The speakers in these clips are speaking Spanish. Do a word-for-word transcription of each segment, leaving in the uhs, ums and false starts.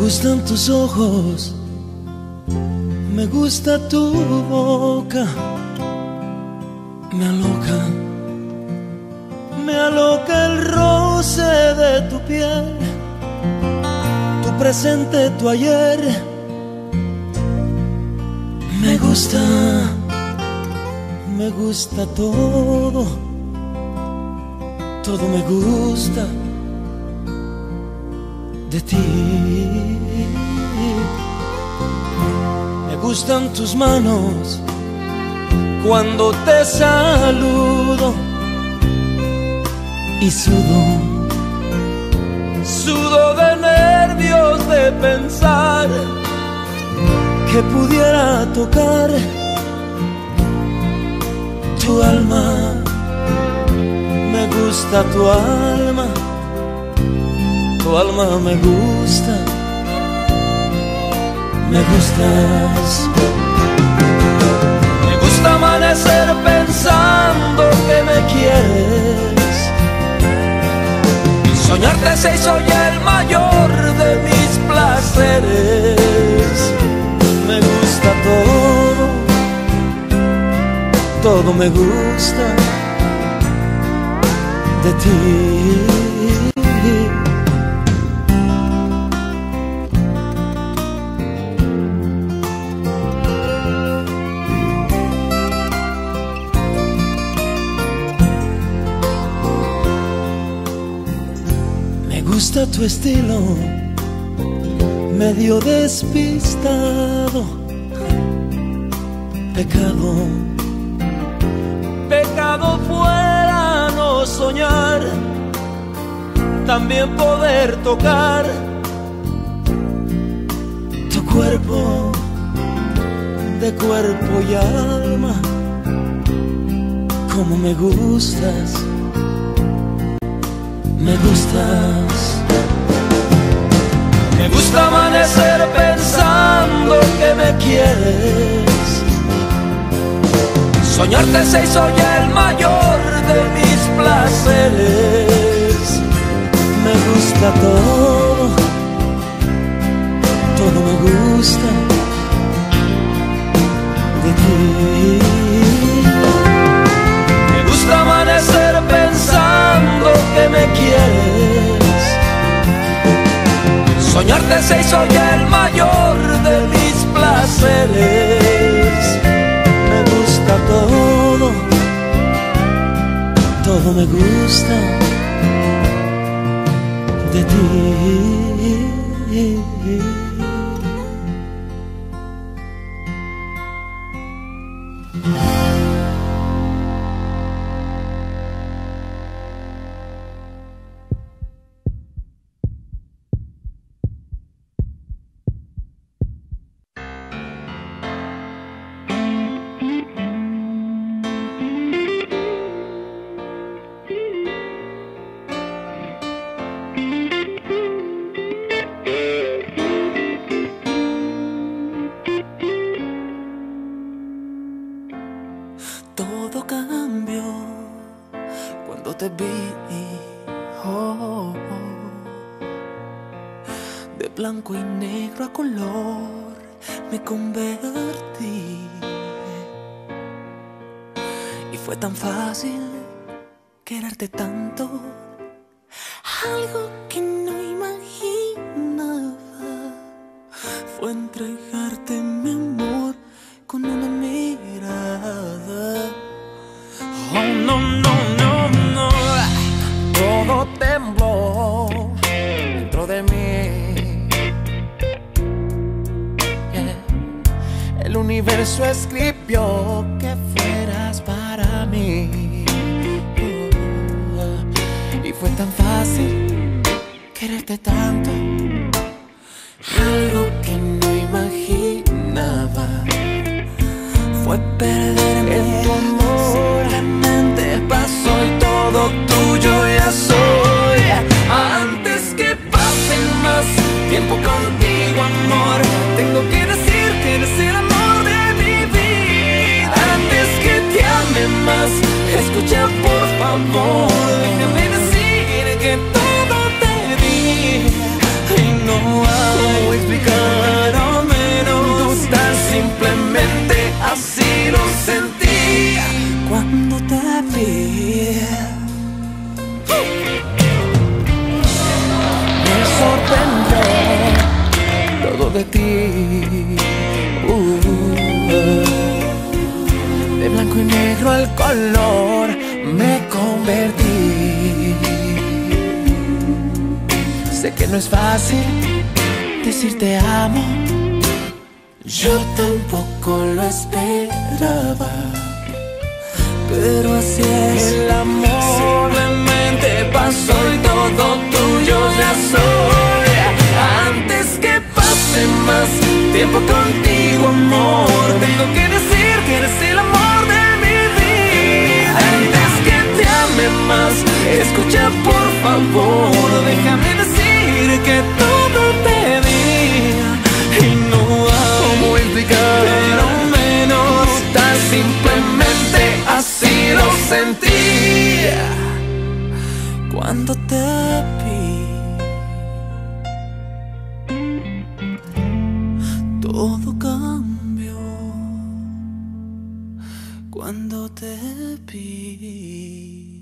gustan tus ojos, me gusta tu boca, me aloca, me aloca el roce de tu piel, tu presente, tu ayer. Me gusta, me gusta todo, todo me gusta de ti. Me gustan tus manos cuando te saludo y sudo, sudo de nervios de pensar que pudiera tocar tu alma. Me gusta tu alma, tu alma me gusta, me gustas. Me gusta amanecer pensando que me quieres, soñarte se hizo ya el mayor de mis placeres. Me gusta todo, todo me gusta de ti. Me gusta tu estilo, medio despistado, pecado, pecado fuera no soñar, también poder tocar tu cuerpo, de cuerpo y alma, como me gustas, me gustas. Me gusta amanecer pensando que me quieres, soñarte se hizo ya el mayor de mis placeres. Me gusta todo, todo me gusta de ti. Me gusta amanecer pensando que me quieres, soñarte se hizo ya el mayor de mis placeres. Me gusta todo, todo me gusta de ti. Todo cambió cuando te vi, oh, oh. De blanco y negro a color me convertí. Y fue tan fácil quererte tanto, algo que no imaginaba fue entregarte mi amor con una mirada. Oh, no, no, no, no. Todo tembló dentro de mí. Yeah. El universo escribió que fueras para mí. Uh, y fue tan fácil quererte tanto, algo que no imaginaba fue perderme en tu amor. Solamente pasó y todo tuyo ya soy. Antes que pase más tiempo contigo, amor, tengo que decir que eres el amor de mi vida. Antes que te ame más, escucha por favor, déjame decir que todo te di. de ti. Uh, de blanco y negro al color me convertí. Sé que no es fácil decir te amo, yo tampoco lo esperaba, pero así es el amor. Simplemente pasó y todo tuyo ya soy. Antes que pase más tiempo contigo, amor, tengo que decir que eres el amor de mi vida. Antes que te ame más, escucha por favor, déjame decir que todo te di y no hay cómo explicar, pero menos tan simplemente así lo sentí cuando te vi. Todo cambió cuando te vi.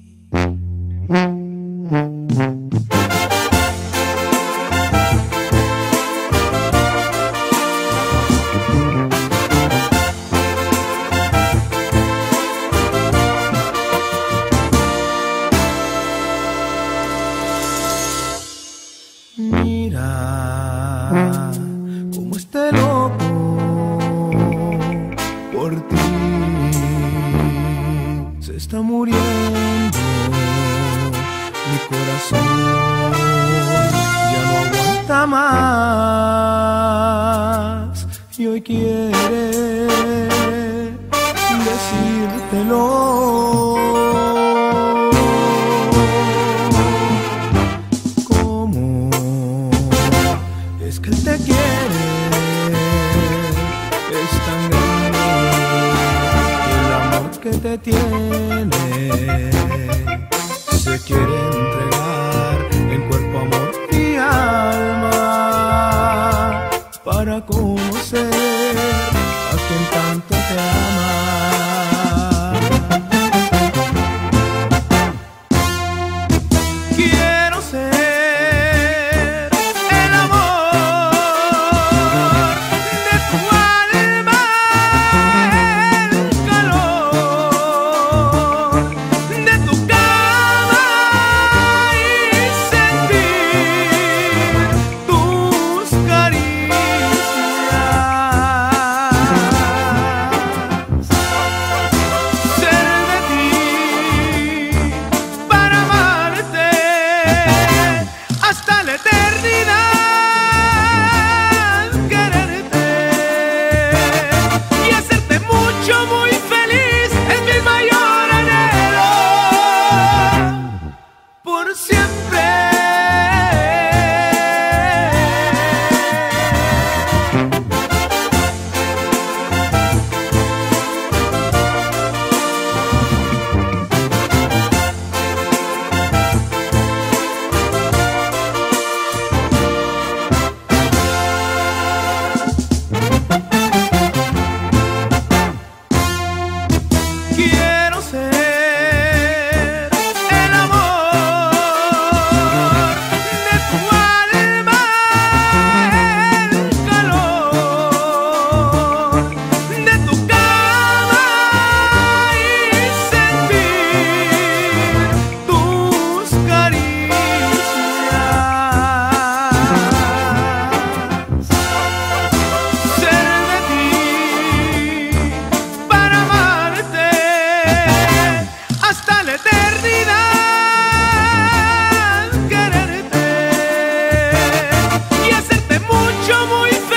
Mira cómo esté loco por ti, se está muriendo mi corazón, ya no aguanta más y hoy quiere decírtelo. Que él te quiere, es tan grande el amor que te tiene, se quiere entregar en cuerpo, amor y alma para conocer a quien tanto te ama. Quiero ser muy feliz.